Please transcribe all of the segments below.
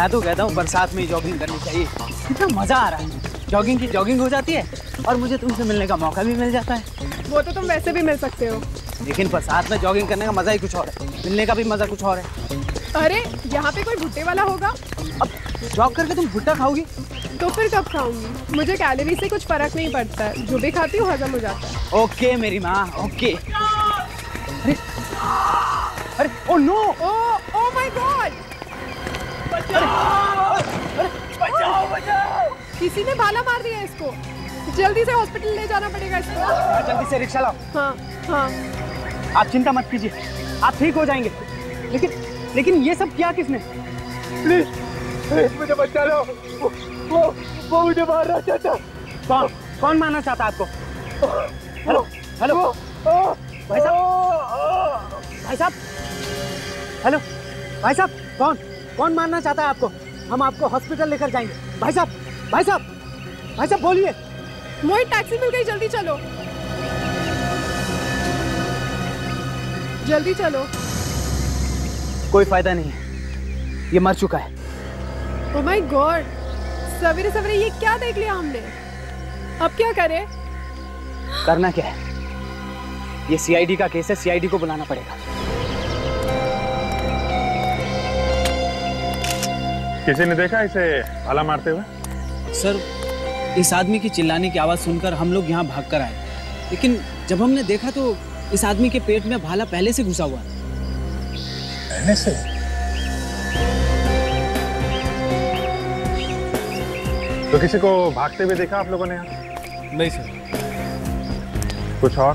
मैं तो कहता हूँ बरसात में ही जॉगिंग करनी चाहिए, कितना मजा आ रहा है। जॉगिंग की जॉगिंग हो जाती है और मुझे तुमसे मिलने का मौका भी मिल जाता है। वो तो तुम वैसे भी मिल सकते हो, लेकिन बरसात में जॉगिंग करने का मजा ही कुछ और है, मिलने का भी मजा कुछ और है। अरे यहाँ पे कोई भुट्टे वाला होगा। अब जॉग करके तुम भुट्टा खाओगी? तो फिर कब खाऊंगी? मुझे कैलोरी से कुछ फर्क नहीं पड़ता है, जो भी खाती हूँ हजम हो जाता है। ओके मेरी माँ, ओके। अरे अरे oh no, oh my god, बचाओ बचाओ, किसी ने भाला मार दिया इसको, जल्दी से हॉस्पिटल ले जाना पड़ेगा इसको। जल्दी से रिक्शा लाओ। हाँ हाँ, आप चिंता मत कीजिए, आप ठीक हो जाएंगे। लेकिन ये सब किया किसने? प्लीज मुझे बचा लो, वो मुझे मारना चाहता। कौन मारना चाहता आपको? हेलो हेलो भाई साहब, हेलो भाई साहब, कौन मारना चाहता है आपको? हम आपको हॉस्पिटल लेकर जाएंगे। भाई साहब बोलिए। मोहित टैक्सी मिल गई, जल्दी चलो जल्दी चलो। कोई फायदा नहीं है, ये मर चुका है। ओह माय गॉड, सवेरे सवेरे ये क्या देख लिया हमने, अब क्या करें? करना क्या है, ये CID का केस है, CID को बुलाना पड़ेगा। किसी ने देखा इसे भाला मारते हुए? सर, इस आदमी की चिल्लाने की आवाज सुनकर हम लोग यहाँ भाग कर आए, लेकिन जब हमने देखा तो इस आदमी के पेट में भाला पहले से घुसा हुआ है। पहले से? तो किसी को भागते हुए देखा आप लोगों ने यहाँ? नहीं सर। कुछ और?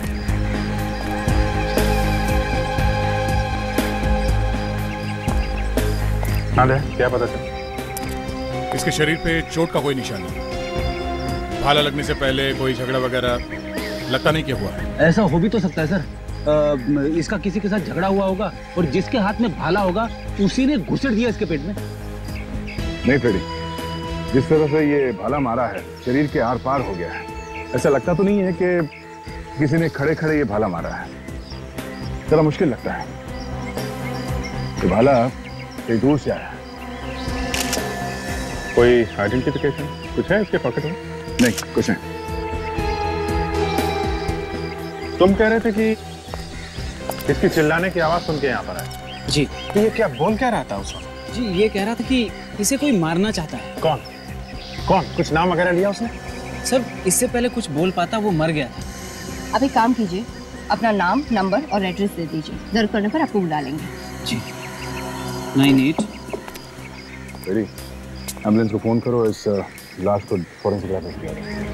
हाँ दे, क्या पता चला? इसके शरीर पे चोट का कोई निशान नहीं, भाला लगने से पहले कोई झगड़ा वगैरह लगता नहीं क्या हुआ है। ऐसा हो भी तो सकता है सर, इसका किसी के साथ झगड़ा हुआ होगा और जिसके हाथ में भाला होगा उसी ने घुसेड़ दिया इसके पेट में। नहीं फ्रेडी, जिस तरह से ये भाला मारा है शरीर के आर पार हो गया है। ऐसा लगता तो नहीं है कि किसी ने खड़े खड़े ये भाला मारा है, जरा मुश्किल लगता है। ये भाला कहीं दूर से आया है। कोई आइडेंटिफिकेशन कुछ है इसके पॉकेट में? नहीं, कुछ नहीं। तुम कह रहे थे कि इसकी चिल्लाने की आवाज सुन के यहाँ पर आए। जी। तो ये क्या बोल क्या रहा था उस वक्त? जी, ये कह रहा था कि इसे कोई मारना चाहता है। कौन? कुछ नाम वगैरह लिया उसने? सर, इससे पहले कुछ बोल पाता, वो मर गया था। अब एक काम कीजिए, अपना नाम, नंबर और एड्रेस दे दीजिए, जरूरत पड़ने पर आपको बुला लेंगे। जी। 98। फ्रेडी, एम्बुलेंस को फोन करो, इस लाश को फॉरेंसिक लैब में भेजो।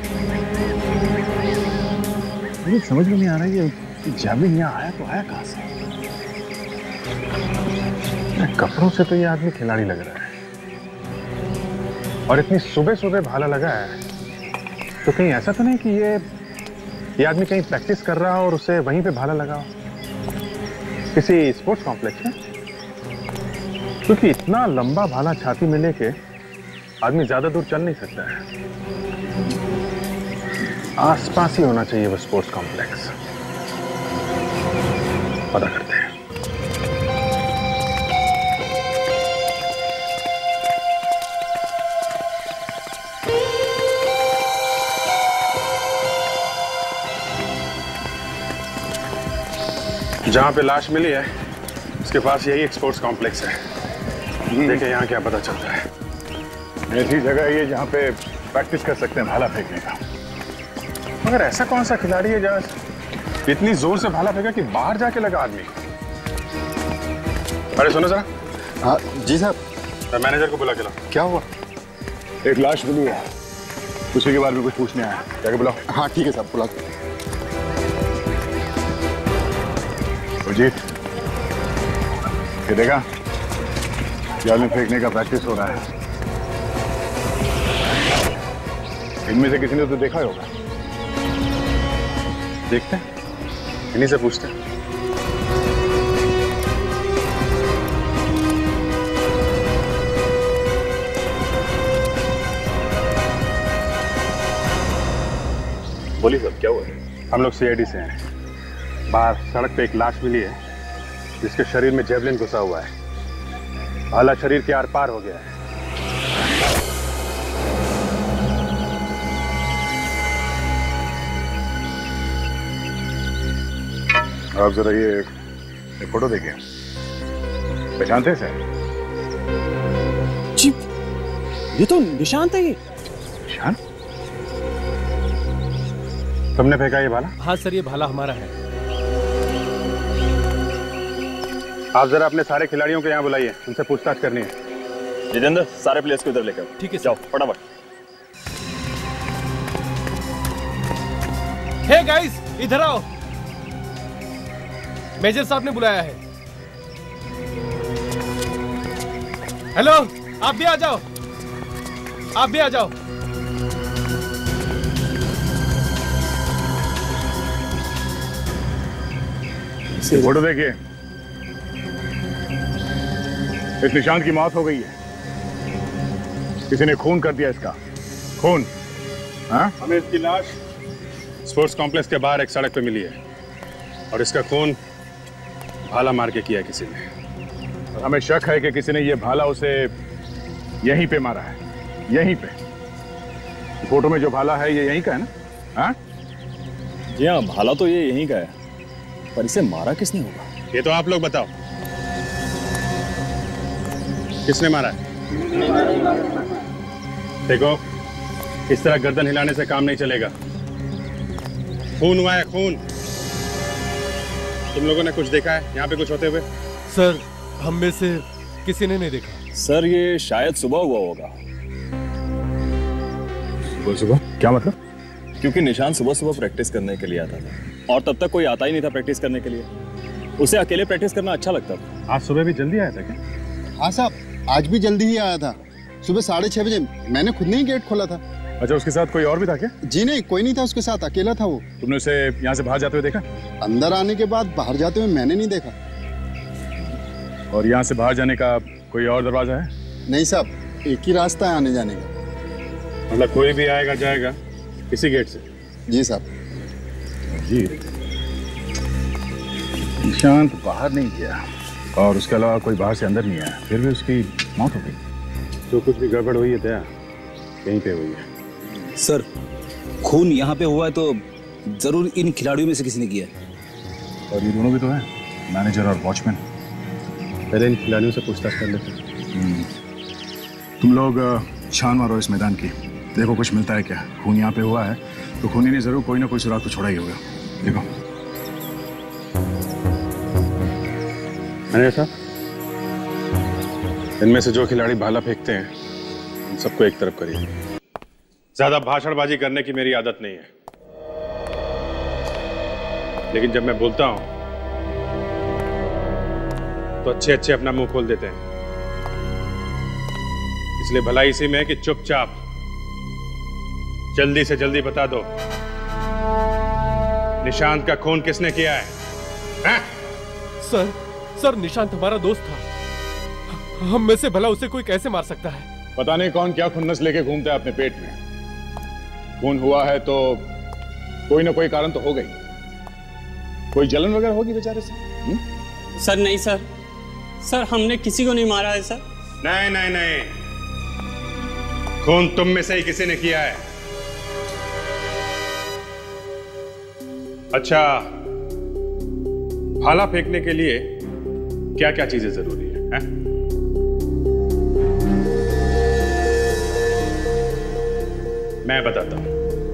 मुझे समझ में नहीं आ रहा है कि जाबिन यहाँ आया तो आया कहाँ से? कपड़ों से तो ये आदमी खिलाड़ी लग रहा है, और इतनी सुबह सुबह भाला लगा है, तो कहीं ऐसा तो नहीं कि ये आदमी कहीं प्रैक्टिस कर रहा हो और उसे वहीं पे भाला लगा हो, किसी स्पोर्ट्स कॉम्प्लेक्स में? क्योंकि इतना लंबा भाला छाती में लेके आदमी ज्यादा दूर चल नहीं सकता है, आसपास ही होना चाहिए वो स्पोर्ट्स कॉम्प्लेक्स। पता करते हैं। जहां पे लाश मिली है उसके पास यही एक स्पोर्ट्स कॉम्प्लेक्स है। देखिए यहाँ क्या पता चलता है। ऐसी जगह है ये जहाँ पे प्रैक्टिस कर सकते हैं भाला फेंकने का। मगर ऐसा कौन सा खिलाड़ी है जहाँ इतनी जोर से भाला फेंका कि बाहर जाके लगा आदमी? अरे सुनो जरा। हाँ जी साहब। मैनेजर को बुला के लाओ। क्या हुआ? एक लाश मिली है, उसी के बारे में कुछ पूछने आया। जाके बुलाओ। हाँ ठीक है साहब, बुला के। अजीत, ये देखा, जाल में फेंकने का प्रैक्टिस हो रहा है। इनमें से किसी ने तो देखा ही होगा। देखते हैं, इन्हीं से पूछते हैं। बोलिए साहब, क्या हुआ? हम लोग CID से हैं। बाहर सड़क पे एक लाश मिली है जिसके शरीर में जेवलिन घुसा हुआ है। भाला शरीर के आर पार हो गया है। आप जरा ये फोटो देखिए, पहचानते हैं? जी, ये तो निशांत है। ये निशांत? तुमने फेंका ये भाला? हाँ सर, ये भाला हमारा है। आप जरा अपने सारे खिलाड़ियों को यहाँ बुलाइए, उनसे पूछताछ करनी है। जितेंद्र, सारे प्लेयर्स को इधर लेकर। ठीक है, जाओ फटाफट। हे गाइस, इधर आओ, मेजर साहब ने बुलाया है। हेलो, आप भी आ जाओ, आप भी आ जाओ। फोटो देखिए, इस निशांत की मौत हो गई है। किसी ने खून कर दिया इसका, खून। हाँ? हमें इसकी लाश स्पोर्ट्स कॉम्प्लेक्स के बाहर एक सड़क पे मिली है और इसका खून भाला मार के किया है किसी ने। और हमें शक है कि किसी ने ये भाला उसे यहीं पे मारा है, यहीं पे। फोटो में जो भाला है ये यहीं का है ना? हाँ? जी हाँ, भाला तो ये यहीं का है, पर इसे मारा किसने होगा? ये तो आप लोग बताओ, किसने मारा है? देखो, इस तरह गर्दन हिलाने से काम नहीं चलेगा। खून हुआ है, खून। तुम लोगों ने कुछ देखा है यहाँ पे कुछ होते हुए? सर, हम में से किसी ने नहीं देखा। सर, ये शायद सुबह हुआ होगा। सुबह? क्या मतलब? क्योंकि निशांत सुबह सुबह प्रैक्टिस करने के लिए आता था और तब तक कोई आता ही नहीं था प्रैक्टिस करने के लिए। उसे अकेले प्रैक्टिस करना अच्छा लगता था। आज सुबह भी जल्दी आया था क्या? हाँ साहब, आज भी जल्दी ही आया था। सुबह 6:30 बजे मैंने खुद ने ही गेट खोला था। अच्छा, उसके साथ कोई और भी था क्या? जी नहीं, कोई नहीं था उसके साथ, अकेला था वो। तुमने उसे यहाँ से बाहर जाते हुए देखा? अंदर आने के बाद बाहर जाते हुए मैंने नहीं देखा। और यहाँ से बाहर जाने का कोई और दरवाजा है? नहीं साहब, एक ही रास्ता है आने जाने का। मतलब कोई भी आएगा जाएगा इसी गेट से? जी साहब। जी, निशांत बाहर नहीं गया और उसके अलावा कोई बाहर से अंदर नहीं आया, फिर भी उसकी मौत हो गई। जो कुछ भी गड़बड़ हुई है दया यहीं पे हुई है। सर, खून यहाँ पे हुआ है तो जरूर इन खिलाड़ियों में से किसी ने किया है। और ये दोनों भी तो हैं, मैनेजर और वॉचमैन। पहले इन खिलाड़ियों से पूछताछ कर लेते हैं। तुम लोग छान मारो इस मैदान की, देखो कुछ मिलता है क्या। खून यहाँ पे हुआ है तो खूनी ने जरूर कोई ना कोई सुराग तो छोड़ा ही होगा। देखो। मैनेजर साहब, इनमें से जो खिलाड़ी भाला फेंकते हैं उन सबको एक तरफ करिए। ज्यादा भाषणबाजी करने की मेरी आदत नहीं है, लेकिन जब मैं बोलता हूं तो अच्छे अच्छे अपना मुंह खोल देते हैं। इसलिए भलाई इसी में कि चुपचाप जल्दी से जल्दी बता दो, निशांत का खून किसने किया है? सर, निशांत हमारा दोस्त था। हम में से भला उसे कोई कैसे मार सकता है? पता नहीं कौन क्या खुन्नस लेके घूमता है अपने पेट में। खून हुआ है तो कोई ना कोई कारण तो होगा ही। कोई जलन वगैरह होगी बेचारे से। सर नहीं सर, हमने किसी को नहीं मारा है सर। नहीं नहीं नहीं, खून तुम में से ही किसी ने किया है। अच्छा, भाला फेंकने के लिए क्या क्या चीजें जरूरी है? मैं बताता हूं।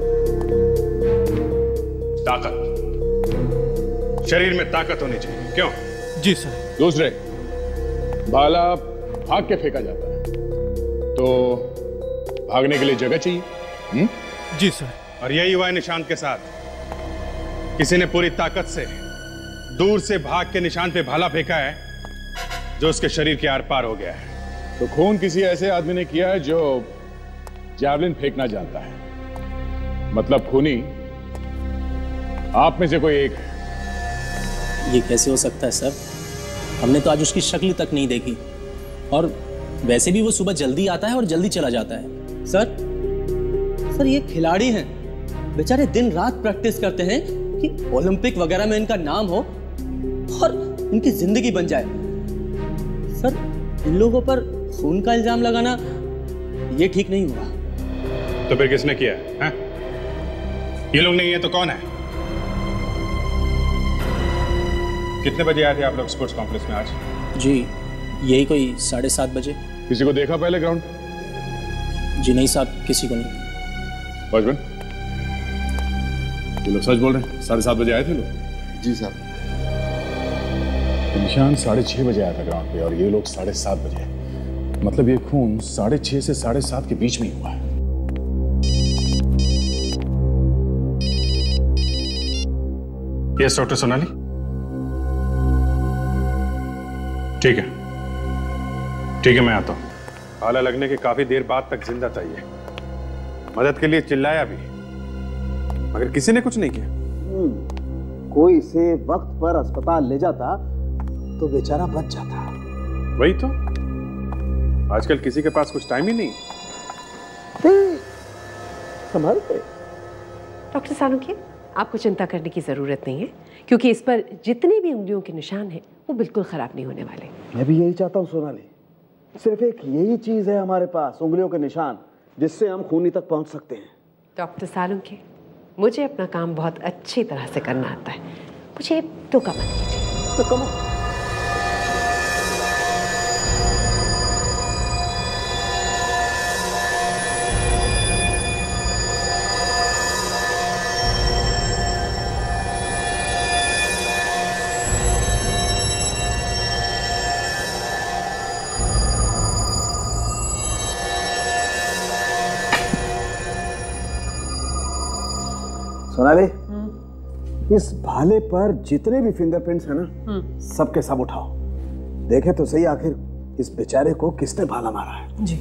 ताकत, शरीर में ताकत होनी चाहिए। क्यों? जी सर। दूसरे, भाला भाग के फेंका जाता है तो भागने के लिए जगह चाहिए। जी सर। और यही हुआ है निशांत के साथ। किसी ने पूरी ताकत से दूर से भाग के निशांत पे भाला फेंका है जो उसके शरीर के आर पार हो गया है। तो खून किसी ऐसे आदमी ने किया है जो जैवलिन फेंकना जानता है। मतलब खूनी आप में से कोई एक है। ये कैसे हो सकता है सर? हमने तो आज उसकी शक्ल तक नहीं देखी, और वैसे भी वो सुबह जल्दी आता है और जल्दी चला जाता है। सर ये खिलाड़ी हैं, बेचारे दिन रात प्रैक्टिस करते हैं कि ओलंपिक वगैरह में इनका नाम हो और इनकी जिंदगी बन जाए। सर इन लोगों पर खून का इल्जाम लगाना ये ठीक नहीं हुआ। तो फिर किसने किया है? ये लोग नहीं है तो कौन है? कितने बजे आए थे आप लोग स्पोर्ट्स कॉम्प्लेक्स में आज? जी यही कोई 7:30 बजे। किसी को देखा पहले ग्राउंड? जी नहीं साहब, किसी को नहीं। वॉचमैन, ये लोग सच बोल रहे हैं? 7:30 बजे आए थे लोग? जी साहब। निशान 6:30 बजे आया था ग्राउंड पे और ये लोग 7:30 बजे। मतलब ये खून 6:30 से 7:30 के बीच में ही हुआ है। Yes doctor Sonali. ठीक है मैं आता हूं। भाला लगने के काफी देर बाद तक जिंदा था ये। मदद के लिए चिल्लाया भी, मगर किसी ने कुछ नहीं किया। कोई इसे वक्त पर अस्पताल ले जाता तो बेचारा बच जाता। वही तो, आजकल किसी के पास कुछ टाइम ही नहीं। संभल के। डॉक्टर सालुंखे, आपको चिंता करने की जरूरत नहीं है, क्योंकि इस पर जितने भी उंगलियों के निशान हैं वो बिल्कुल खराब नहीं होने वाले। मैं भी यही चाहता हूँ सोनाली। सिर्फ एक यही चीज है हमारे पास, उंगलियों के निशान, जिससे हम खूनी तक पहुंच सकते हैं। डॉक्टर सालुंखे, मुझे अपना काम बहुत अच्छी तरह से करना आता है, मुझे टोका मत कीजिए। तो कमो। सोनाली, इस भाले पर जितने भी फिंगरप्रिंट्स हैं ना, सबके सब उठाओ। देखे तो सही आखिर इस बेचारे को किसने भाला मारा है। जी।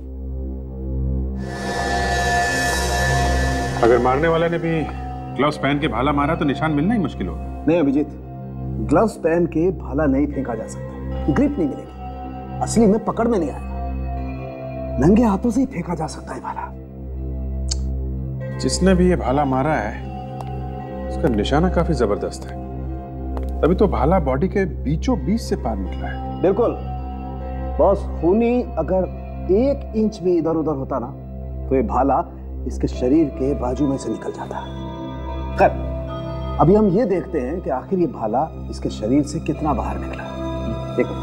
अगर मारने वाले ने भी ग्लव्स पहन के भाला मारा तो निशान मिलना ही मुश्किल होगा। नहीं अभिजीत, ग्लव्स पहन के भाला नहीं फेंका जा सकता, ग्रिप नहीं मिलेगी, असली में पकड़ में नहीं आएगा। नंगे हाथों से ही फेंका जा सकता है भाला। जिसने भी ये भाला मारा है उसका निशाना काफी जबरदस्त है, तभी तो भाला बॉडी के बीचों बीच से पार निकला है। बिल्कुल बॉस, खूनी अगर 1 इंच भी इधर उधर होता ना तो ये भाला इसके शरीर के बाजू में से निकल जाता। खैर, अभी हम ये देखते हैं कि आखिर ये भाला इसके शरीर से कितना बाहर निकला। देखो,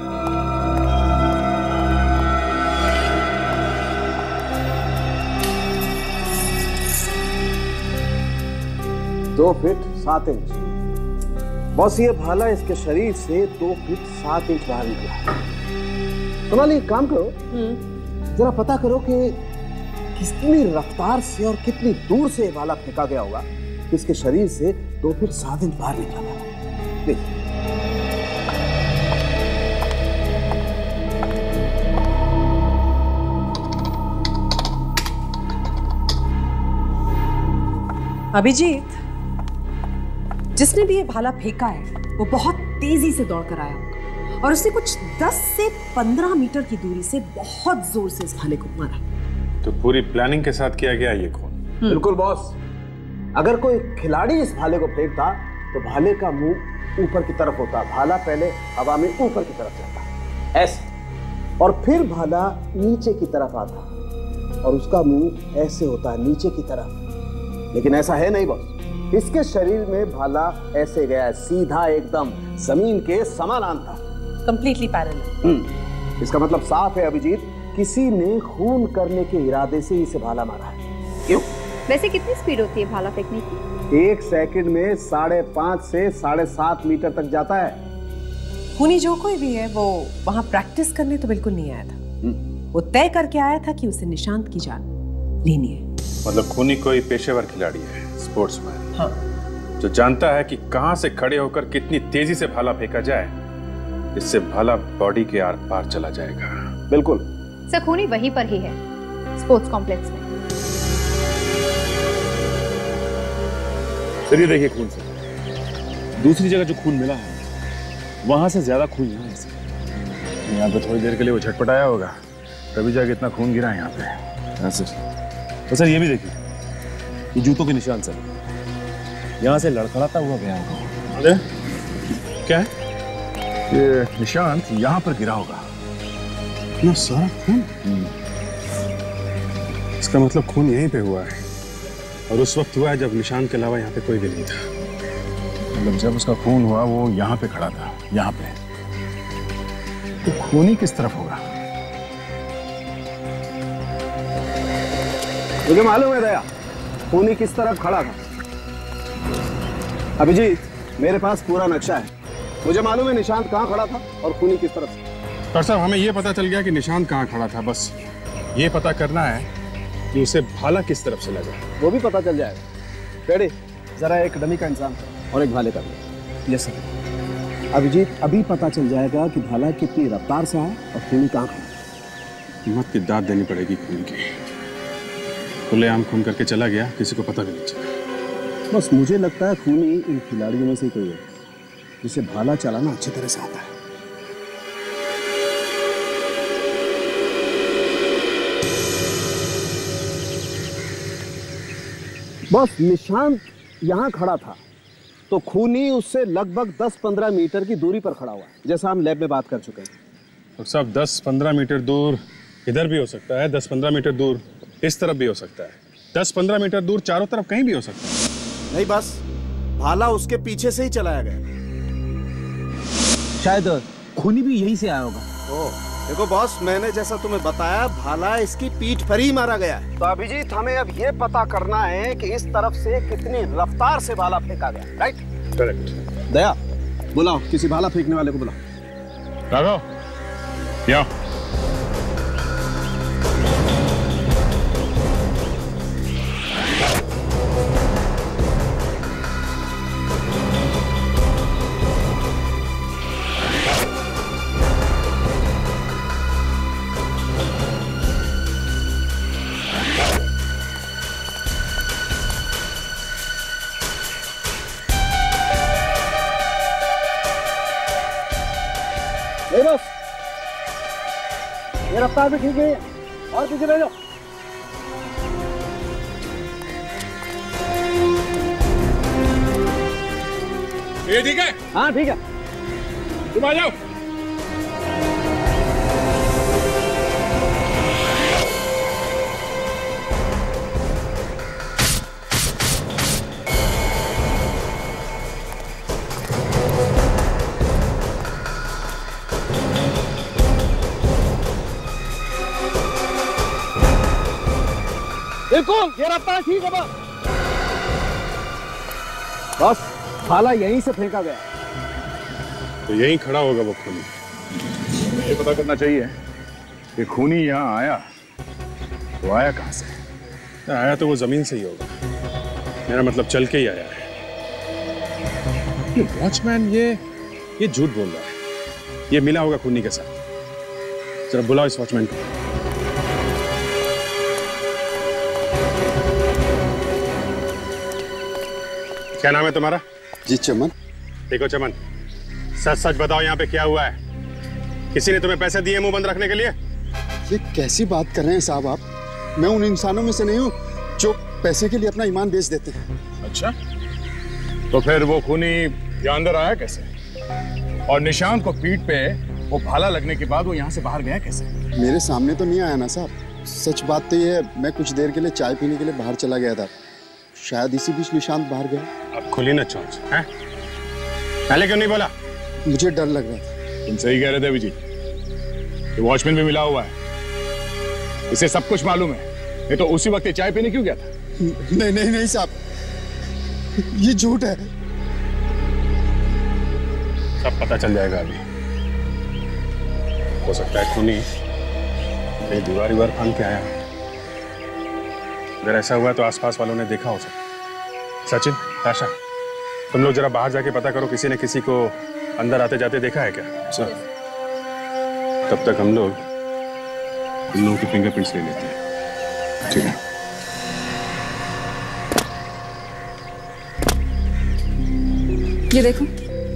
दो फीट 7 इंच। बॉस, ये भाला इसके शरीर से 2 फीट 7 इंच बाहर निकला। सोनाली, एक काम करो, जरा पता करो कि कितनी रफ्तार से और कितनी दूर से भाला फेंका गया होगा, इसके शरीर से 2 फीट 7 इंच बाहर निकला था। देखिए, अभिजीत, जिसने भी ये भाला फेंका है वो बहुत तेजी से दौड़ कर आया होगा और उसने कुछ 10 से 15 मीटर की दूरी से बहुत जोर से इस भाले को मारा। तो पूरी प्लानिंग के साथ किया गया ये खून। बिल्कुल बॉस, अगर कोई खिलाड़ी इस भाले को फेंकता तो भाले का मुंह ऊपर की तरफ होता, भाला पहले हवा में ऊपर की तरफ जाता ऐसे, और फिर भाला नीचे की तरफ आता और उसका मुंह ऐसे होता नीचे की तरफ। लेकिन ऐसा है नहीं बॉस, इसके शरीर में भाला ऐसे गया है, सीधा एकदम जमीन के समानांतर, कंप्लीटली पैरेलल। इसका मतलब साफ है अभिजीत, किसी ने खून करने के इरादे से इसे भाला मारा है। क्यों? वैसे कितनी स्पीड होती है भाला फेंकने की? 1 सेकंड में 5.5 से 7.5 मीटर तक जाता है। खूनी जो कोई भी है वो वहां प्रैक्टिस करने तो बिल्कुल नहीं आया था, वो तय करके आया था कि उसे निशांत की जान लेनी है। मतलब खूनी कोई पेशेवर खिलाड़ी है, स्पोर्ट्समैन। हाँ। जो जानता है कि कहां से खड़े होकर कितनी तेजी से भाला फेंका जाए, इससे भाला बॉडी के आर पार चला जाएगा। बिल्कुल सर, खूनी वहीं पर ही है, स्पोर्ट्स कॉम्प्लेक्स में। सर ये देखिए खून से, दूसरी जगह जो खून मिला है वहां से ज्यादा खून यहाँ है। यहाँ पे थोड़ी देर के लिए वो झटपटाया होगा, तभी जाके इतना खून गिरा यहाँ पे। हाँ सर। तो सर ये भी देखिए, ये जूतों के निशान सर, यहाँ से लड़खड़ाता हुआ गया होगा। अरे क्या है? ये निशान यहाँ पर गिरा होगा, इतना सारा खून? इसका मतलब खून यहीं पे हुआ है, और उस वक्त हुआ है जब निशान के अलावा यहाँ पे कोई भी नहीं था। मतलब जब उसका खून हुआ वो यहाँ पे खड़ा था, यहाँ पे, तो खूनी किस तरफ होगा? मुझे मालूम है दया, खूनी किस तरफ खड़ा था। अभिजीत, मेरे पास पूरा नक्शा है। मुझे मालूम है निशांत कहाँ खड़ा था और खूनी किस तरफ से। डॉक्टर साहब, हमें यह पता चल गया कि निशांत कहाँ खड़ा था, बस ये पता करना है कि उसे भाला किस तरफ से लगा। वो भी पता चल जाएगा। पेड़े, जरा एक डमी का इंसान और एक भाले का। Yes sir. अभिजीत, अभी पता चल जाएगा कि भाला कितनी रफ्तार से आया और खूनी कहाँ खड़ा। हिम्मत की दाद देनी पड़ेगी खून की। खुलेआम खून करके चला गया, किसी को पता भी नहीं चला। बस मुझे लगता है खूनी इन खिलाड़ियों में से कोई है जिसे भाला चलाना अच्छी तरह से आता है। बस निशांत यहाँ खड़ा था तो खूनी उससे लगभग 10-15 मीटर की दूरी पर खड़ा हुआ है, जैसा हम लैब में बात कर चुके हैं। तो सब 10-15 मीटर दूर इधर भी हो सकता है, 10-15 मीटर दूर इस तरफ भी हो सकता है, 10-15 मीटर दूर चारों तरफ कहीं भी हो सकता है। नहीं, बस भाला उसके पीछे से ही चलाया गया। शायद खूनी भी यहीं से आया होगा। देखो बॉस, मैंने जैसा तुम्हें बताया, भाला इसकी पीठ पर ही मारा गया है। तो अभिजीत, हमें अब ये पता करना है कि इस तरफ से कितनी रफ्तार से भाला फेंका गया। राइट? करेक्ट। दया, बुलाओ किसी भाला फेंकने वाले को बुलाओ। राघव, या बस ये रफ्तार भी ठीक है, और पीछे ले जाओ। ये ठीक है? हाँ ठीक है, तुम आ जाओ। बिल्कुल, ये रफ्तार ठीक है। बस भाला यहीं से फेंका गया, तो यहीं खड़ा होगा वो खूनी। ये पता करना चाहिए कि खूनी यहाँ आया तो आया कहाँ से? आया तो वो जमीन से ही होगा, मेरा मतलब चल के ही आया है। ये वॉचमैन ये झूठ बोल रहा है, ये मिला होगा खूनी के साथ। जरा बुलाओ इस वॉचमैन को। क्या नाम है तुम्हारा? जी चमन। देखो चमन, सच सच बताओ यहाँ पे क्या हुआ है? किसी ने तुम्हें पैसे दिए मुंह बंद रखने के लिए? ये कैसी बात कर रहे हैं साहब आप? मैं उन इंसानों में से नहीं हूँ जो पैसे के लिए अपना ईमान बेच देते हैं। अच्छा, तो फिर वो खूनी यहाँ अंदर आया कैसे? और निशांत को पीठ पे वो भाला लगने के बाद वो यहाँ से बाहर गया कैसे? मेरे सामने तो नहीं आया ना साहब। सच बात तो ये है, मैं कुछ देर के लिए चाय पीने के लिए बाहर चला गया था, शायद इसी बीच निशांत बाहर गया। अब खुली ना चोंच, हैं? पहले क्यों नहीं बोला? मुझे डर लग रहा था। तुम सही कह रहे थे अभिजीत, ये वॉचमैन भी मिला हुआ है, इसे सब कुछ मालूम है। ये तो उसी वक्त चाय पीने क्यों गया था? नहीं नहीं नहीं साहब, ये झूठ है। सब पता चल जाएगा अभी। हो सकता है खूनी कहीं दीवार फांद के आया। अगर ऐसा हुआ तो आसपास वालों ने देखा हो सकता। सचिन, ताशा, तुम लोग जरा बाहर जाके पता करो, किसी ने किसी को अंदर आते जाते देखा है क्या? सर। तब तक हम लोग इन लोगों की फिंगरप्रिंट्स ले लेते हैं। ठीक है। ये देखो,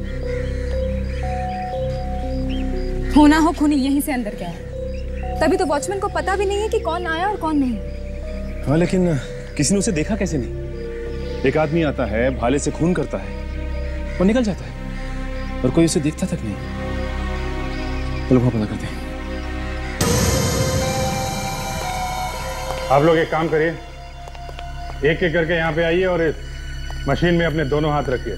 होना हो खूनी यहीं से अंदर गया है। तभी तो वॉचमैन को पता भी नहीं है कि कौन आया और कौन नहीं। हाँ, लेकिन किसी ने उसे देखा कैसे नहीं? एक आदमी आता है, भाले से खून करता है और निकल जाता है, और कोई उसे देखता तक नहीं। चलो वहां पता करते हैं। आप लोग एक काम करिए, एक एक करके यहाँ पे आइए और इस मशीन में अपने दोनों हाथ रखिए।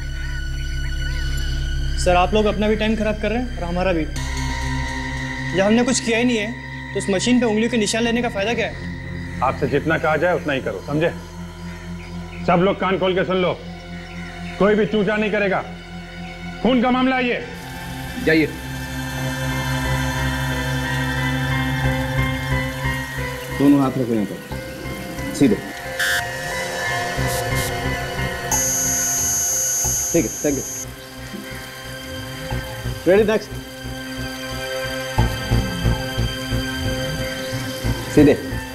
सर आप लोग अपना भी टाइम खराब कर रहे हैं और हमारा भी। जब हमने कुछ किया ही नहीं है तो उस मशीन पे उंगलियों के निशान लेने का फायदा क्या है? आपसे जितना कहा जाए उतना ही करो, समझे? सब लोग कान खोल के सुन लो, कोई भी चूचा नहीं करेगा। खून का मामला है ये। जाइए। दोनों हाथ रखो यहाँ पर, सीधे। ठीक है, थैंक यू। Ready, next. सीधे।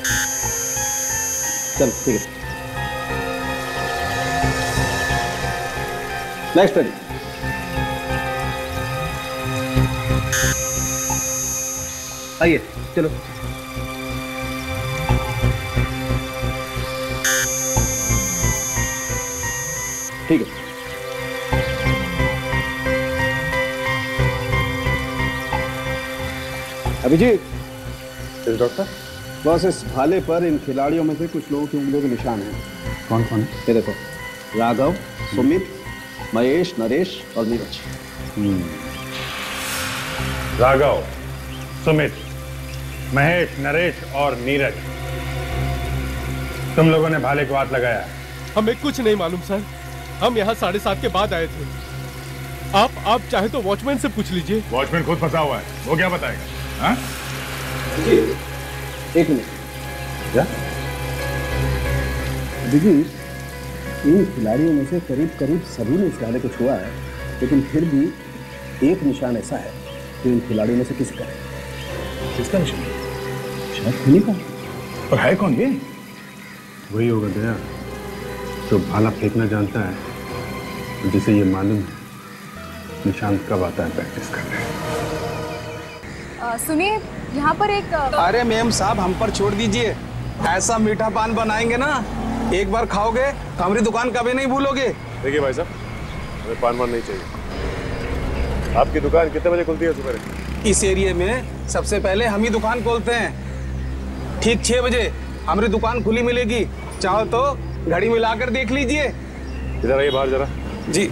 चलो, ठीक है। Next ready. आइए, चलो। ठीक है। अभिजीत। डॉक्टर? बस इस भाले पर इन खिलाड़ियों में से कुछ लोगों की उंगलियों के निशान हैं। कौन कौन? ये देखो, राघव, सुमित, महेश, नरेश और नीरज। राघव, सुमित, महेश, नरेश और नीरज, तुम लोगों ने भाले को हाथ लगाया? हमें कुछ नहीं मालूम सर, हम यहाँ 7:30 के बाद आए थे। आप चाहे तो वॉचमैन से पूछ लीजिए। वॉचमैन खुद फंसा हुआ है, वो क्या बताएगा? हाँ? एक मिनट। क्या? देखिए, इन खिलाड़ियों में से करीब करीब सभी ने इस भाले को छुआ है, लेकिन फिर भी एक निशान ऐसा है जो इन खिलाड़ियों में से किसी का है। किसका निशान? शायद खुली का। और है कौन ये? वही होगा दया, जो भाला फेंकना जानता है, जिसे ये मालूम है निशान कब आता है प्रैक्टिस करने। सुनिए, यहाँ पर एक अरे मैम साहब, हम पर छोड़ दीजिए। ऐसा मीठा पान बनाएंगे ना, एक बार खाओगे तो हमारी दुकान कभी नहीं भूलोगे। देखिए भाई साहब, हमें पान वान नहीं चाहिए। आपकी दुकान कितने बजे खुलती है सुबह? इस एरिया में सबसे पहले हम ही दुकान खोलते हैं। ठीक 6 बजे हमारी दुकान खुली मिलेगी। चाहो तो घड़ी मिलाकर देख लीजिए। इधर आइए बाहर जरा। जी।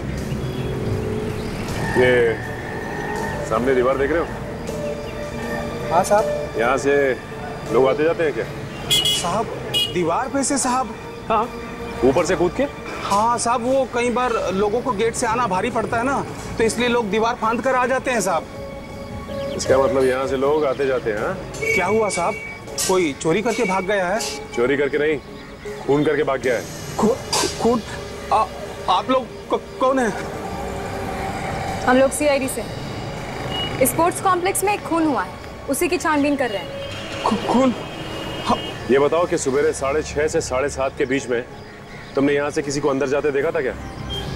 ये सामने दीवार देख रहे हो? हाँ साहब। यहाँ से लोग आते जाते हैं क्या? साहब, दीवार पे से साहब? हाँ, ऊपर से कूद के? हाँ साहब, वो कई बार लोगों को गेट से आना भारी पड़ता है ना, तो इसलिए लोग दीवार फांद कर आ जाते हैं साहब। इसका मतलब यहाँ से लोग आते जाते हैं? हाँ? क्या हुआ साहब, कोई चोरी करके भाग गया है? चोरी करके नहीं, खून करके भाग गया है। खून? आप लोग कौन है? हम लोग CID से। स्पोर्ट्स कॉम्प्लेक्स में एक खून हुआ है, उसी की छानबीन कर रहे हैं। खून? ये बताओ कि सुबह 6:30 से 7:30 के बीच में तुमने यहाँ से किसी को अंदर जाते देखा था क्या?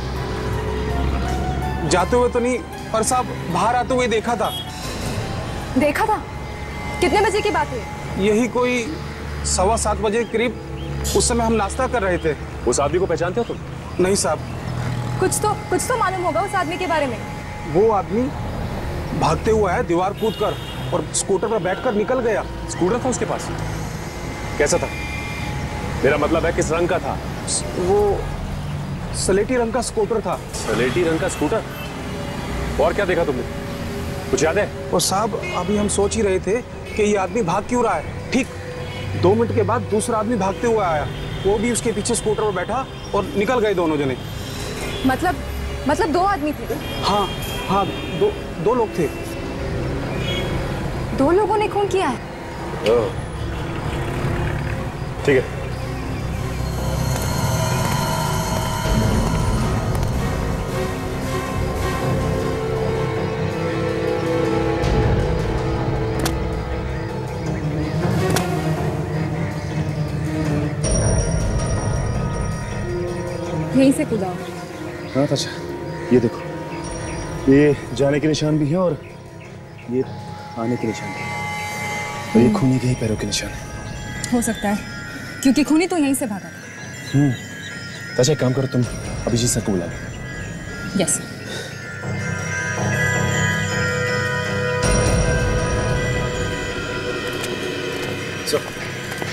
जाते हुए तो नहीं, पर साहब बाहर आते हुए देखा था। देखा था? कितने बजे की बात है? यही कोई 7:15 बजे करीब। उस समय हम नाश्ता कर रहे थे। उस आदमी को पहचानते हो तुम? नहीं साहब। कुछ तो मालूम होगा उस आदमी के बारे में। वो आदमी भागते हुआ है दीवार कूदकर और स्कूटर पर बैठकर निकल गया। स्कूटर था उसके पास? कैसा था? मेरा मतलब है किस रंग का था? वो सलेटी रंग का स्कूटर था। सलेटी रंग का स्कूटर? और क्या देखा तुमने, कुछ याद है? और साहब, अभी हम सोच ही रहे थे कि ये आदमी भाग क्यों रहा है। ठीक 2 मिनट के बाद दूसरा आदमी भागते हुए आया, वो भी उसके पीछे स्कूटर पर बैठा और निकल गए दोनों जने। मतलब 2 आदमी थे? हाँ, दो लोग थे। 2 लोगों ने खून किया है? ठीक है। यहीं से कूदा। हाँ अच्छा, ये देखो, ये जाने के निशान भी है और ये आने के निशान भी है, और ये खूनी के ही पैरों के निशान है। हो सकता है, क्योंकि खूनी तो यहीं से भागा था। अच्छा एक काम करो, तुम अभिजीत सर को बुला लो। यस।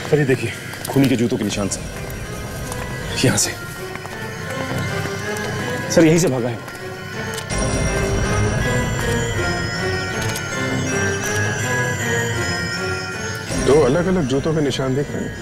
सर ये देखिए, खूनी के जूतों के निशान से, यहां से। सर यहीं से भागा है। दो अलग अलग जूतों के निशान दिख रहे हैं।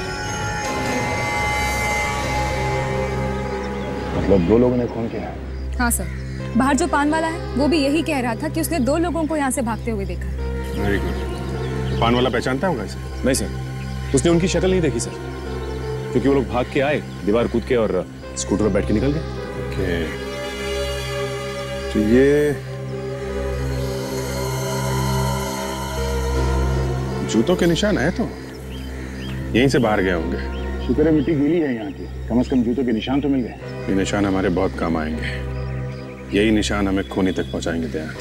मतलब दो लोगों ने खून किया है? हाँ सर, बाहर जो पान वाला है वो भी यही कह रहा था कि उसने 2 लोगों को यहाँ से भागते हुए देखा। Very good. पान वाला पहचानता होगा इसे? नहीं सर, उसने उनकी शक्ल नहीं देखी सर, क्योंकि वो लोग भाग के आए, दीवार कूद के और स्कूटर पर बैठ के निकल गए। ओके, तो ये जूतों के निशान है तो यहीं से बाहर गए होंगे। शुक्र है मिट्टी गीली है यहाँ की, कम से कम जूतों के निशान तो मिल गए। ये निशान हमारे बहुत काम आएंगे। यही निशान हमें खूनी तक पहुंचाएंगे। दया,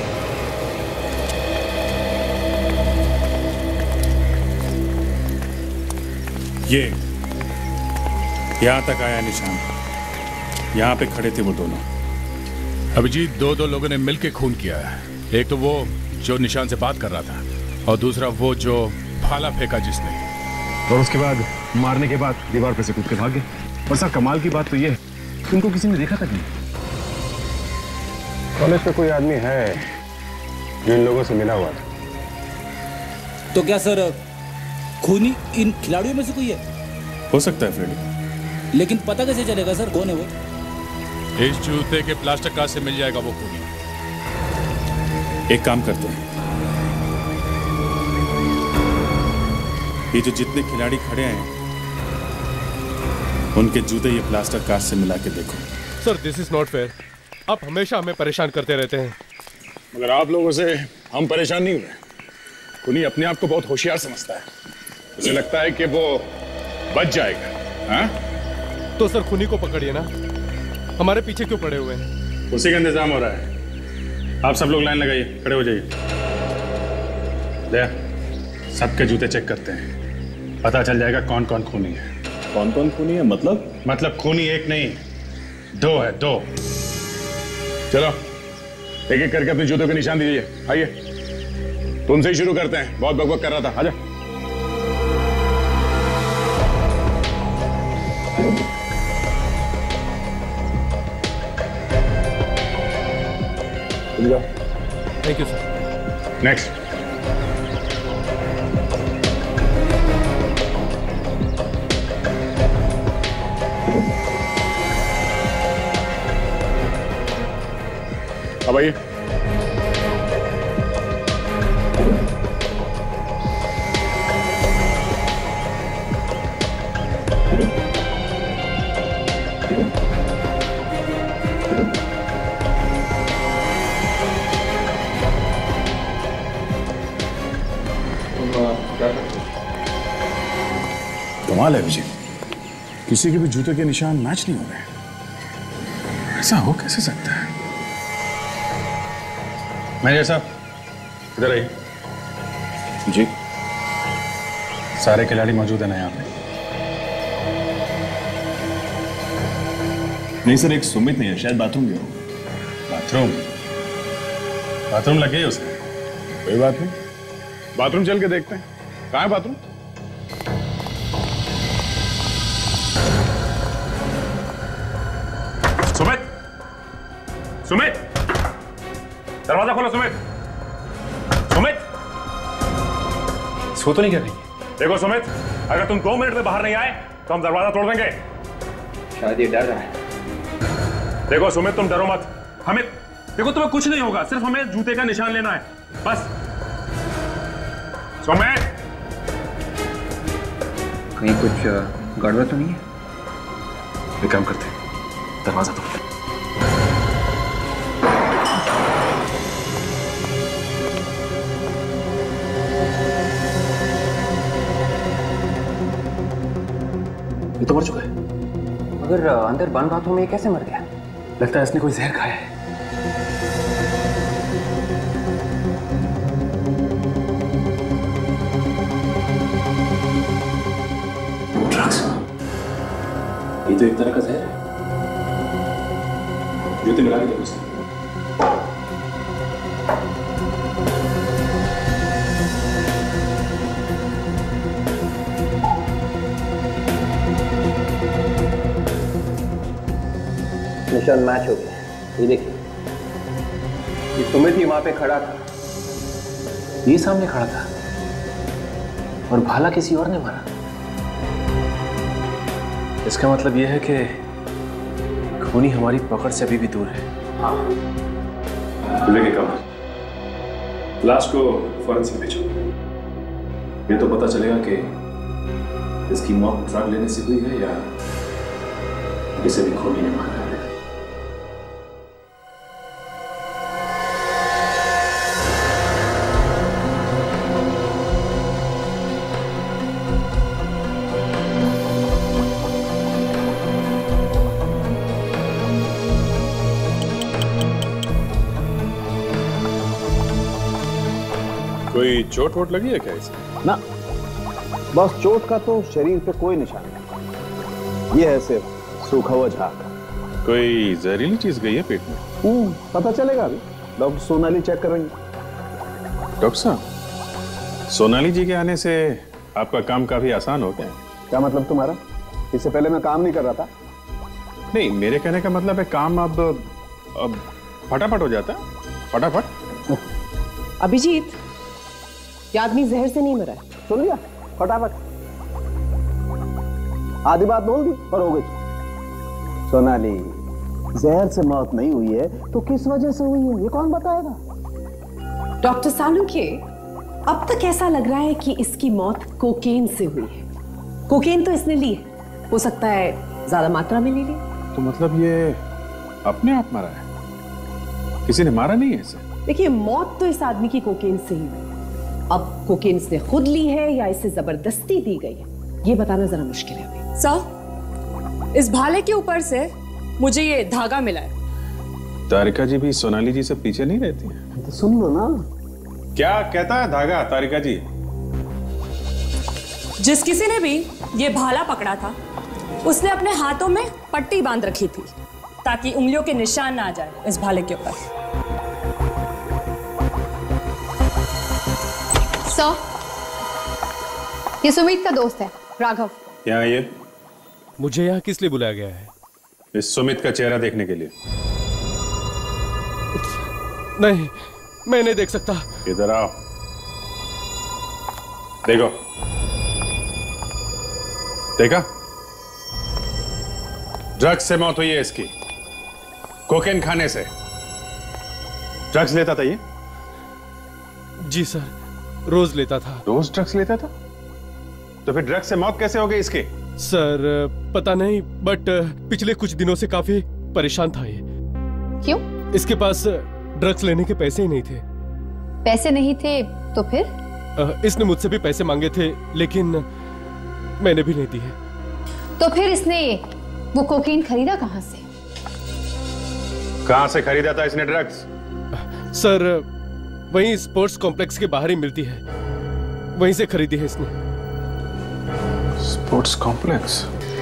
ये यहां तक आया निशान, यहां पे खड़े थे वो दोनों। अभिजीत, 2 लोगों ने मिलकर खून किया है। एक तो वो जो निशान से बात कर रहा था, और दूसरा वो जो भाला फेंका जिसने। और उसके बाद मारने के बाद दीवार पे से कूद के भाग गए। और सर कमाल की बात तो ये है, उनको किसी ने देखा तक नहीं। कॉलेज पे कोई आदमी है जो इन लोगों से मिला हुआ था? तो क्या सर खूनी इन खिलाड़ियों में से कोई है? हो सकता है फ्रेडी, लेकिन पता कैसे चलेगा सर कौन है वो? इस जूते के प्लास्टिक कास्ट से मिल जाएगा वो खूनी। एक काम करते हैं, ये जो जितने खिलाड़ी खड़े हैं उनके जूते ये प्लास्टर कास्ट से मिला के देखो। Sir this is not fair, आप हमेशा हमें परेशान करते रहते हैं। मगर आप लोगों से हम परेशान नहीं हुए। खूनी अपने आप को बहुत होशियार समझता है, उसे लगता है कि वो बच जाएगा। हाँ? तो सर खूनी को पकड़िए ना, हमारे पीछे क्यों पड़े हुए हैं? उसी का इंतजाम हो रहा है। आप सब लोग लाइन लगाइए, खड़े हो जाइए। दया, सबके जूते चेक करते हैं, पता चल जाएगा कौन कौन खूनी है। कौन कौन खूनी है? मतलब खूनी एक नहीं 2 है, 2। चलो एक एक करके अपने जूतों के निशान दीजिए। आइए, तुमसे ही शुरू करते हैं, बहुत बकबक कर रहा था। आजा। तुम जाओ। Thank you sir. नेक्स्ट। अब आइए। कमाल है विजय, किसी के भी जूते के निशान मैच नहीं हो रहे। ऐसा हो कैसे सकता है? मैनेजर साहब इधर आइए। जी। सारे खिलाड़ी मौजूद हैं ना यहाँ पे? नहीं सर, एक सुमित नहीं है, शायद बाथरूम गया होगा। बाथरूम लगे ही उसे? कोई बात नहीं, बाथरूम चल के देखते हैं। कहाँ है बाथरूम? सुमित, सुमित, दरवाजा खोलो। सुमित, सुमित, सो तो नहीं कर रही? देखो सुमित, अगर तुम 2 मिनट में बाहर नहीं आए तो हम दरवाजा तोड़ देंगे। शायद ये डर रहा है। देखो सुमित, तुम डरो मत। हमें देखो, तुम्हें कुछ नहीं होगा, सिर्फ हमें जूते का निशान लेना है बस। सुमित, कहीं कुछ गड़बड़ तो नहीं है? एक काम करते हैं, दरवाजा तोड़ दे। ये तो मर चुका है। मगर अंदर बंद बाथरूम में कैसे मर गया? लगता है इसने कोई जहर खाया है। ड्रग्स, ये तो एक तरह का जहर है। जूते मिला के देखो उसने। निशान मैच हो गया। ये देखिए, ये सुमित ही वहां पे खड़ा था, ये सामने खड़ा था और भाला किसी और ने मारा। इसका मतलब यह है कि खूनी हमारी पकड़ से अभी भी दूर है। हाँ। लेके कमर, लाश को फॉरेंसिक भेजो। ये तो पता चलेगा कि इसकी मौत ड्रग लेने से हुई है या इसे भी खूनी ने मारा है। कोई चोट वोट लगी है क्या इसे? ना, बस चोट का तो शरीर पे कोई निशान नहीं। ये है सिर्फ सूखा हुआ झाग। कोई जहरीली चीज गई है पेट में? पता चलेगा अभी, डॉक्टर सोनाली चेक करेंगे। डॉक्टर साहब, सोनाली जी के आने से आपका काम काफी आसान हो गया। क्या मतलब तुम्हारा? इससे पहले मैं काम नहीं कर रहा था? नहीं, मेरे कहने का मतलब है काम अब फटाफट हो जाता है, फटाफट। अभिजीत, ये आदमी जहर से नहीं मरा है। सुन लिया? फटाफट। आधी बात बोल दी और हो गई। सोनाली, जहर से मौत नहीं हुई है तो किस वजह से हुई है ये कौन बताएगा? डॉक्टर सालुंखे, अब तक ऐसा लग रहा है कि इसकी मौत कोकेन से हुई है। कोकेन तो इसने ली है, हो सकता है ज्यादा मात्रा में ले ली। तो मतलब ये अपने आप मरा है, किसी ने मारा नहीं है इसे? देखिए, मौत तो इस आदमी की कोकेन से ही हुई। अब कोकेन इसने खुद ली है या इसे जबरदस्ती दी गई है, ये बताना जरा मुश्किल है अभी। सर, इस भाले के ऊपर से मुझे ये धागा मिला है। तारिका जी भी सोनाली जी से पीछे नहीं रहती हैं? तो सुन लो ना। क्या कहता है धागा, तारिका जी? जिस किसी ने भी ये भाला पकड़ा था, उसने अपने हाथों में पट्टी बांध रखी थी ताकि उंगलियों के निशान ना आ जाए इस भाले के ऊपर। सर, ये सुमित का दोस्त है, राघव। यहाँ ये मुझे यहाँ किस लिए बुलाया गया है? इस सुमित का चेहरा देखने के लिए। नहीं, मैं नहीं देख सकता। इधर आओ, देखो। देखा? ड्रग्स से मौत हुई है इसकी, कोकेन खाने से। ड्रग्स लेता था ये? जी सर, रोज लेता था। रोज ड्रग्स लेता था? तो फिर ड्रग्स से मौत कैसे हो गई इसकी? सर पता नहीं, बट पिछले कुछ दिनों से काफी परेशान था ये। क्यों? इसके पास ड्रग्स लेने के पैसे ही नहीं थे। पैसे नहीं थे तो फिर? इसने मुझसे भी पैसे मांगे थे, लेकिन मैंने भी नहीं दिए। तो फिर इसने वो कोकीन खरीदा कहां से? कहां से खरीदा था इसने ड्रग्स? सर, वहीं स्पोर्ट्स कॉम्प्लेक्स के बाहर ही मिलती है, वहीं से खरीदी है इसने। Sports complex?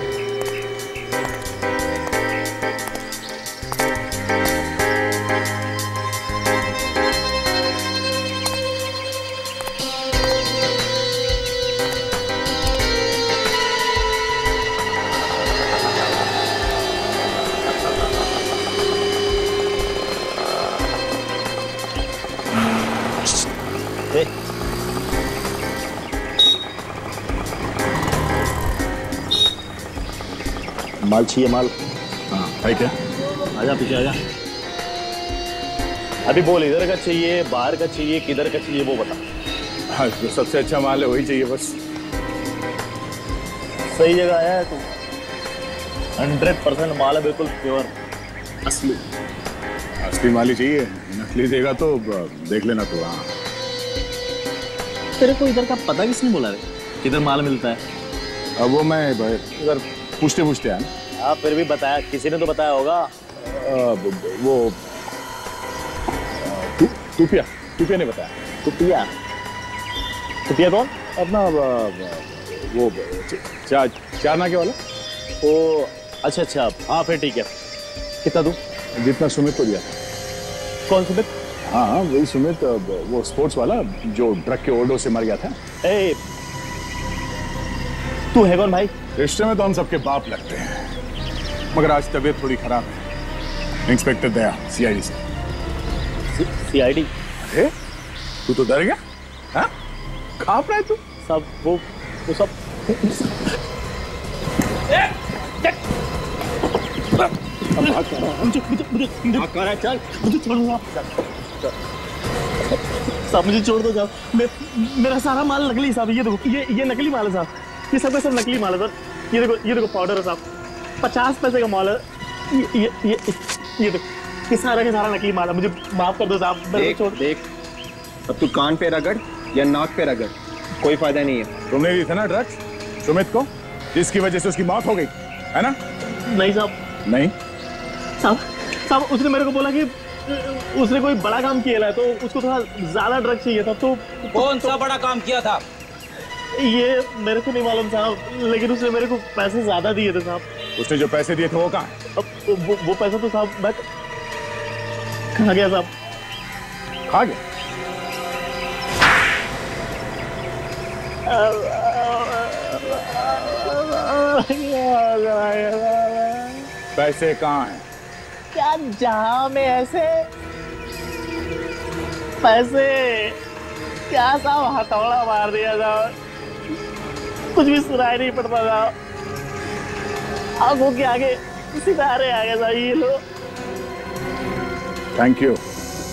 माल चाहिए, माल। हाँ भाई, क्या? आजा पीछे आजा। अभी बोल, इधर का चाहिए, बाहर का चाहिए, किधर का चाहिए वो बता। हाँ, जो सबसे अच्छा माल है वही चाहिए बस। सही जगह आया है तू। 100% माल है, बिल्कुल प्योर असली। असली माल ही चाहिए, नकली देगा तो देख लेना तू। हाँ, तेरे को इधर का पता किसने बोला रे, किधर माल मिलता है? अब वो मैं इधर पूछते पूछते आया। हाँ, फिर भी बताया, किसी ने तो बताया होगा। वो टूपिया ने बताया। टूपिया कौन? अपना वो चारना के वाला। ओ अच्छा, हाँ फिर ठीक है। कितना दूं? जितना सुमित को दिया था। कौन सुमित? हाँ वही सुमित, वो स्पोर्ट्स वाला जो ड्रग के ओवरडोज से मर गया था। तू है कौन भाई? रिश्ते में तो हम सबके बाप लगते हैं, मगर आज तबीयत थोड़ी खराब है, इंस्पेक्टर दया, CID से। CID? अरे तू तो डर गया? हाँ? कहाँ पर है तू? सब वो सब साहब मुझे छोड़ दो साहब, मेरा सारा माल नकली साहब। ये देखो, ये नकली माल है साहब, ये सब का सब नकली माल है सर। ये देखो पाउडर है साहब, 50 पैसे का माल है। ये देखो, ये सारा का सारा नकली माल है। मुझे माफ कर दो साहब। देख अब तू कान पे रगड़ या नाक पे रगड़, कोई फायदा नहीं है। तुमने दी था ना ड्रग्स सुमित को, जिसकी वजह से उसकी मौत हो गई है ना? नहीं साहब, नहीं साहब उसने मेरे को बोला कि उसने कोई बड़ा काम किया है, तो उसको थोड़ा ज्यादा ड्रग्स चाहिए था। तो कौन सा बड़ा काम किया था? ये मेरे को नहीं मालूम साहब, लेकिन उसने मेरे को पैसे ज्यादा दिए थे साहब। उसने जो पैसे दिए थे वो कहाँ है? वो पैसा तो साहब मैं खा गया साहब। खा गया? पैसे कहाँ हैं? क्या जहां में ऐसे पैसे? क्या साहब हथौड़ा मार दिया साहब, कुछ भी सुनाई नहीं पड़ता साहब। आंखों के आगे सितारे आ गए साहब। ये लो। Thank you.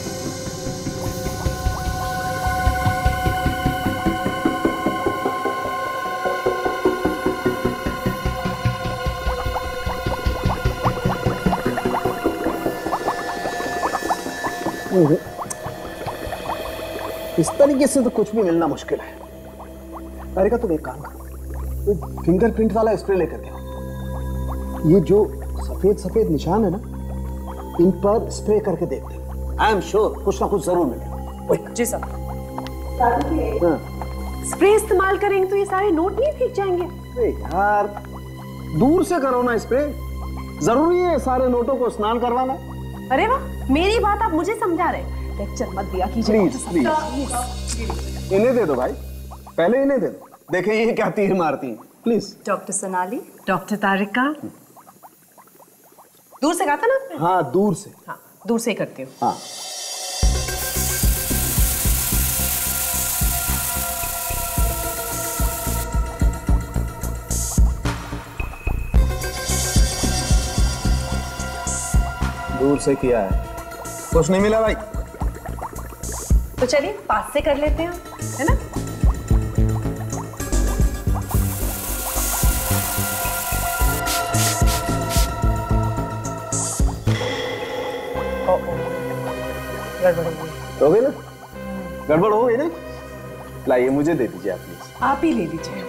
इस तरीके से तो कुछ भी मिलना मुश्किल है। अरे का तुम एक काम करो, वो फिंगरप्रिंट वाला स्प्रे लेकर के आओ। ये जो सफेद निशान है ना, इन पर स्प्रे करके देखते हैं। आई एम श्योर कुछ ना कुछ जरूर मिलेगा। जी सर। स्प्रे इस्तेमाल करेंगे तो ये सारे नोट नहीं फेंक जाएंगे? अरे यार दूर से करो ना स्प्रे, जरूरी है सारे नोटों को स्नान करवाना? अरे वाह, मेरी बात आप मुझे समझा रहे। लेक्चर मत दिया कीजिए। प्लीज इन्हें दे दो भाई, पहले इन्हें दे दो। देखिए ये क्या तीर मारती हैं। Please. Doctor Sonali, doctor Tarika. दूर से कहा था ना आपने? हाँ दूर से। हाँ दूर से ही करती हूँ। हाँ दूर से किया है, कुछ नहीं मिला भाई। तो चलिए पास से कर लेते हैं, है ना? गड़बड़ हो गई। हो गई ना? गड़बड़ हो गई ना? लाइए मुझे दे दीजिए आप प्लीज। आप ही ले लीजिए।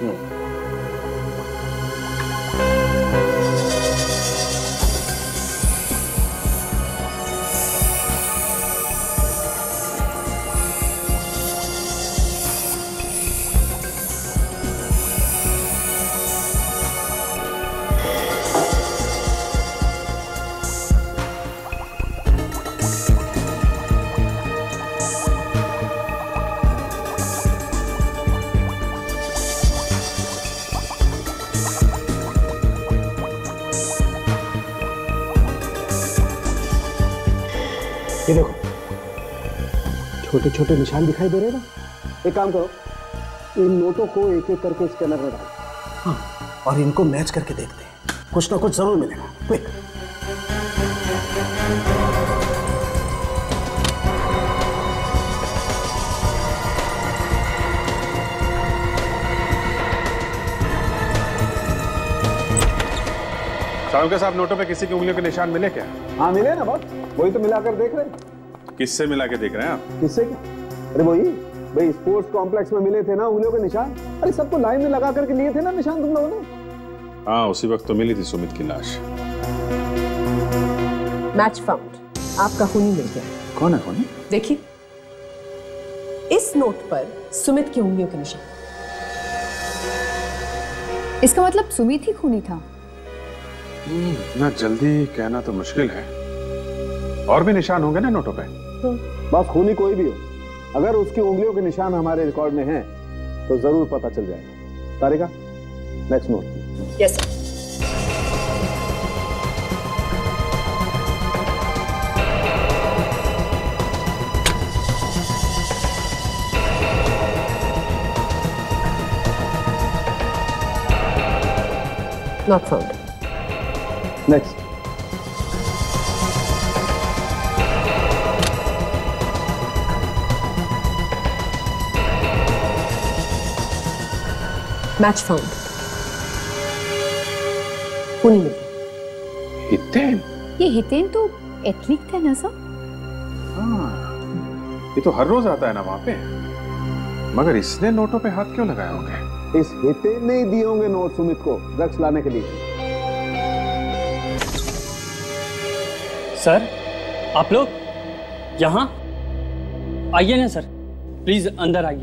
ये देखो छोटे छोटे निशान दिखाई दे रहे हैं ना? एक काम करो, इन नोटों को एक एक करके स्कैनर में डालो। हाँ, और इनको मैच करके देखते हैं, कुछ ना कुछ जरूर मिलेगा। क्विक। साहब के साहब नोटों पे किसी की उंगलियों के निशान मिले क्या? हाँ मिले ना बहुत, वही तो मिलाकर देख रहे हैं। किससे मिला के देख रहे हैं आप? किससे क्या? अरे वही भाई स्पोर्ट्स कॉम्प्लेक्स में मिले थे ना उंगलियों के निशान। अरे सबको लाइन में लगा करके लिए थे ना निशान तुम लोगों ने। हाँ उसी वक्त तो मिली थी सुमित की लाश। मैच फाउंड, आपका खूनी मिल गया। कौन है खूनी? देखिए इस नोट पर सुमित की उंगलियों के निशान। इसका मतलब सुमित ही खूनी था। ना जल्दी कहना तो मुश्किल है, और भी निशान होंगे ना नोटों पे। बस खूनी कोई भी हो, अगर उसकी उंगलियों के निशान हमारे रिकॉर्ड में हैं तो जरूर पता चल जाएगा। Tarika next note. Yes sir. Not found. Next. Match found. खूनी मिली। हितेन? ये हितेन तो एथलीट था ना सर? हाँ, ये तो हर रोज आता है ना वहां पे। मगर इसने नोटों पे हाथ क्यों लगाए होंगे? इस हितेन ने ही दिए होंगे नोट सुमित को ड्रग्स लाने के लिए। सर, आप लोग यहाँ आइए ना सर, प्लीज अंदर आइए।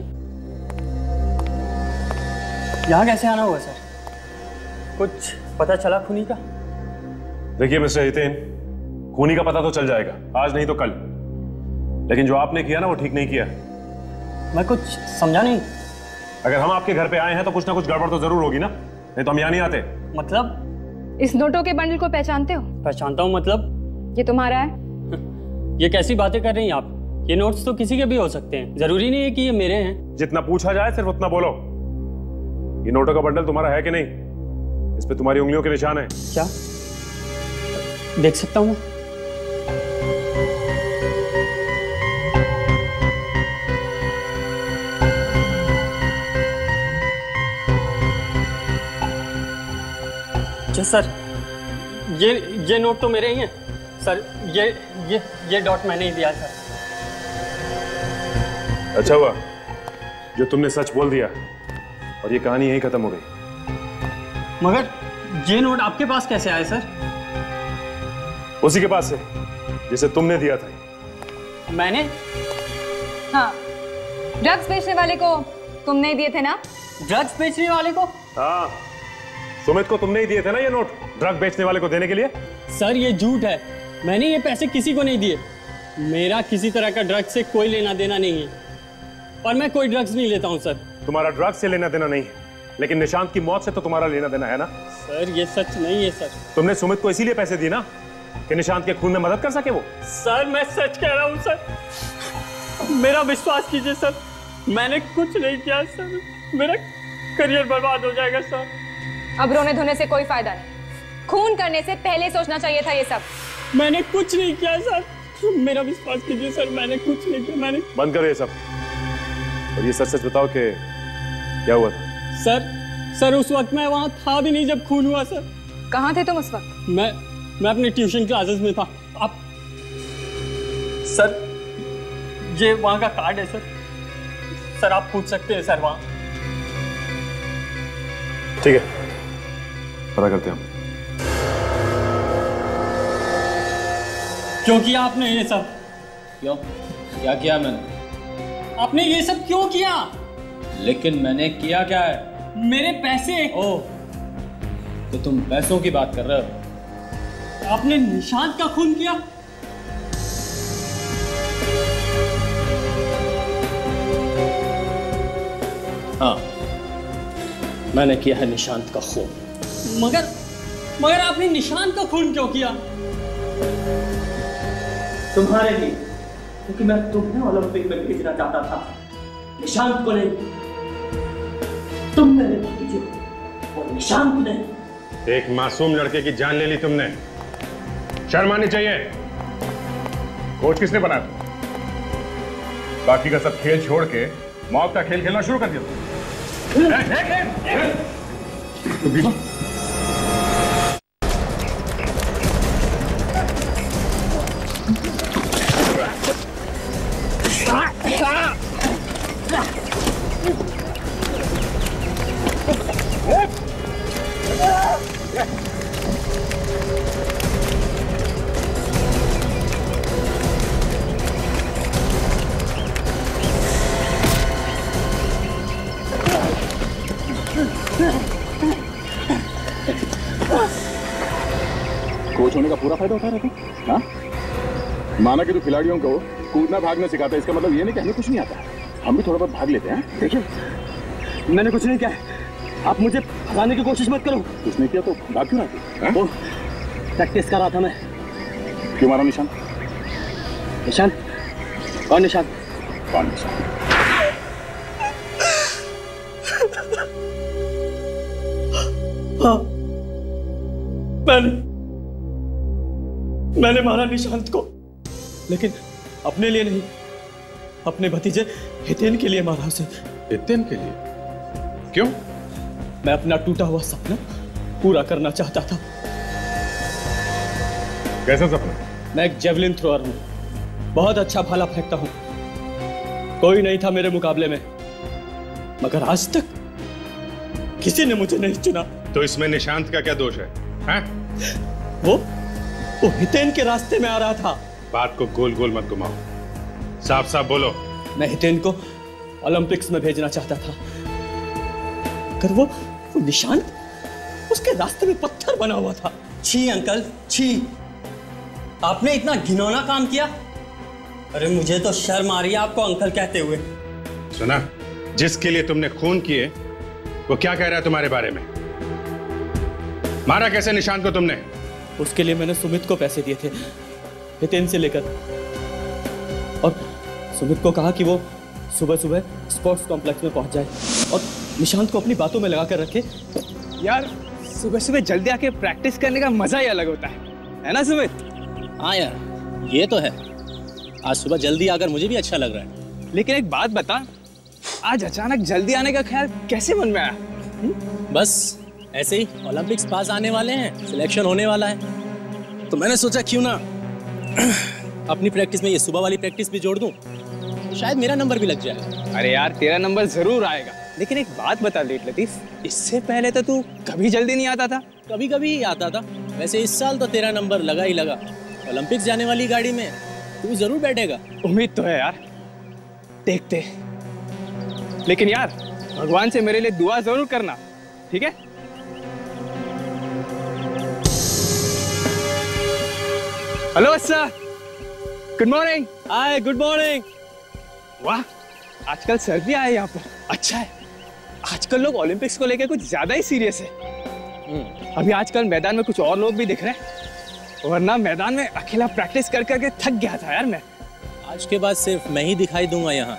यहाँ कैसे आना हुआ सर? कुछ पता चला खूनी का? देखिए मिस्टर हितेन, खूनी का पता तो चल जाएगा, आज नहीं तो कल। लेकिन जो आपने किया ना वो ठीक नहीं किया। मैं कुछ समझा नहीं। अगर हम आपके घर पे आए हैं तो कुछ ना कुछ गड़बड़ तो जरूर होगी ना, नहीं तो हम यहाँ नहीं आते। मतलब? इस नोटों के बंडल को पहचानते हो? पहचानता हूँ मतलब? ये तुम्हारा है? ये कैसी बातें कर रही हैं आप? ये नोट्स तो किसी के भी हो सकते हैं, जरूरी नहीं है कि ये मेरे हैं। जितना पूछा जाए सिर्फ उतना बोलो। ये नोटों का बंडल तुम्हारा है कि नहीं? इस पे तुम्हारी उंगलियों के निशान है। क्या देख सकता हूँ मैं? सर, ये नोट तो मेरे ही हैं सर। ये डॉट मैंने ही दिया सर। अच्छा हुआ जो तुमने सच बोल दिया और ये कहानी यहीं खत्म हो गई। मगर ये नोट आपके पास कैसे आए सर? उसी के पास से जिसे तुमने दिया था। मैंने? हाँ, ड्रग्स बेचने वाले को तुमने ही दिए थे ना? ड्रग्स बेचने वाले को? हाँ, सुमित को तुमने ही दिए थे ना ये नोट ड्रग बेचने वाले को देने के लिए। सर ये झूठ है, मैंने ये पैसे किसी को नहीं दिए। मेरा किसी तरह का ड्रग्स से कोई लेना देना नहीं है और मैं कोई ड्रग्स नहीं लेता हूँ सर। तुम्हारा ड्रग्स से लेना देना नहीं है, लेकिन निशांत की मौत से तो तुम्हारा लेना देना है ना। सर ये सच नहीं है सर। तुमने सुमित को इसीलिए पैसे दिए ना कि निशांत के खून में मदद कर सके वो। सर मैं सच कह रहा हूँ सर, मेरा विश्वास कीजिए सर, मैंने कुछ नहीं किया सर। मेरा करियर बर्बाद हो जाएगा सर। अब रोने धोने से कोई फायदा नहीं, खून करने से पहले सोचना चाहिए था ये सब। मैंने कुछ नहीं किया सर, मेरा विश्वास कीजिए सर, मैंने कुछ नहीं किया। मैंने बंद करो ये सब और ये सच सच बताओ कि क्या हुआ था। सर उस वक्त मैं वहां था भी नहीं जब खून हुआ सर। कहाँ थे तुम उस वक्त? मैं अपने ट्यूशन क्लासेस में था। आप सर ये वहां का कार्ड है सर आप पूछ सकते हैं सर वहां। ठीक है, पता करते हैं हम। क्यों किया आपने ये सब? क्यों? क्या किया मैंने? आपने ये सब क्यों किया? लेकिन मैंने किया क्या है? मेरे पैसे। ओह, तो तुम पैसों की बात कर रहे हो? आपने निशांत का खून किया? हाँ, मैंने किया है निशांत का खून। मगर आपने निशांत का खून क्यों किया? तुम्हारे लिए, क्योंकि मैं तुम्हें ओलंपिक में भेजना चाहता था, निशांत को नहीं। तुम मेरे भतीजे और निशांत को नहीं। एक मासूम लड़के की जान ले ली तुमने, शर्म आनी चाहिए। कोच किसने बनाया? बाकी का सब खेल छोड़ के मौत का खेल खेलना शुरू कर दिया। कोच होने का पूरा फायदा उठा रहे थे। हाँ, माना कि तू खिलाड़ियों को कूदना भागना सिखाता है, इसका मतलब ये नहीं कि हमें कुछ नहीं आता। हम भी थोड़ा बहुत भाग लेते हैं। देखिए, मैंने कुछ नहीं किया है, आप मुझे हराने की कोशिश मत करो। कुछ नहीं किया तो भाग क्यों रहा? वो प्रैक्टिस कर रहा था मैं। क्यों मारा निशान? निशान? कौन निशान? कौन निशान? हाँ, मैंने मारा निशांत को, लेकिन अपने लिए नहीं, अपने भतीजे हितेन के लिए मारा उसे। हितेन के लिए? क्यों? मैं अपना टूटा हुआ सपना पूरा करना चाहता था। कैसा सपना? मैं एक जेवलिन थ्रोअर हूं, बहुत अच्छा भाला फेंकता हूं। कोई नहीं था मेरे मुकाबले में, मगर आज तक किसी ने मुझे नहीं चुना। तो इसमें निशांत का क्या दोष है? वो हितेन के रास्ते में आ रहा था। बात को गोल गोल मत घुमाओ, साफ साफ बोलो। मैं हितेन को ओलंपिक्स में भेजना चाहता था, मगर वो निशांत उसके रास्ते में पत्थर बना हुआ था। छी अंकल, छी, आपने इतना घिनौना काम किया। अरे मुझे तो शर्म आ रही है आपको अंकल कहते हुए। सुना, जिसके लिए तुमने खून किए वो क्या कह रहा है तुम्हारे बारे में? मारा कैसे निशांत को तुमने? उसके लिए मैंने सुमित को पैसे दिए थे, हितेन से लेकर, और सुमित को कहा कि वो सुबह सुबह स्पोर्ट्स कॉम्प्लेक्स में पहुंच जाए और निशांत को अपनी बातों में लगा कर रखे। यार सुबह सुबह जल्दी आके प्रैक्टिस करने का मजा ही अलग होता है ना सुमित? हाँ यार, ये तो है। आज सुबह जल्दी आकर मुझे भी अच्छा लग रहा है। लेकिन एक बात बता, आज अचानक जल्दी आने का ख्याल कैसे मन में आया? बस ऐसे ही, ओलंपिक्स पास आने वाले हैं, सिलेक्शन होने वाला है, तो मैंने सोचा क्यों ना अपनी प्रैक्टिस में ये सुबह वाली प्रैक्टिस भी जोड़ दूं, तो शायद मेरा नंबर भी लग जाएगा। अरे यार तेरा नंबर जरूर आएगा, लेकिन एक बात बता लेट लतीफ, इससे पहले तो तू कभी जल्दी नहीं आता था। कभी कभी ही आता था। वैसे इस साल तो तेरा नंबर लगा ही लगा। ओलंपिक्स जाने वाली गाड़ी में तू जरूर बैठेगा। उम्मीद तो है यार, देखते। लेकिन यार भगवान से मेरे लिए दुआ जरूर करना, ठीक है? Hello sir, good morning. Hi, good morning. वाह, आजकल सर भी आए यहाँ पर, अच्छा है। आजकल लोग ओलंपिक्स को लेकर कुछ ज्यादा ही सीरियस है। अभी आजकल मैदान में कुछ और लोग भी दिख रहे हैं, वरना मैदान में अकेला प्रैक्टिस कर करके थक गया था यार मैं। आज के बाद सिर्फ मैं ही दिखाई दूंगा यहाँ।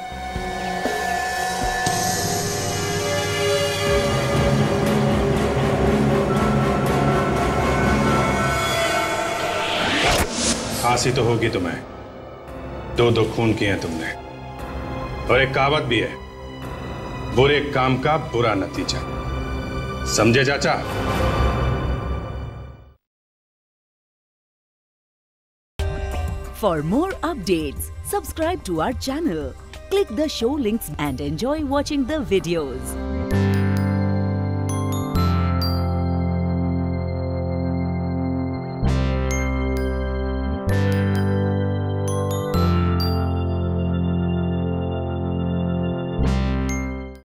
फांसी तो होगी तुम्हें, दो दो खून किए हैं तुमने, और एक कहावत भी है, बुरे काम का बुरा नतीजा। समझे चाचा? For more updates, subscribe to our channel, click the show links and enjoy watching the videos.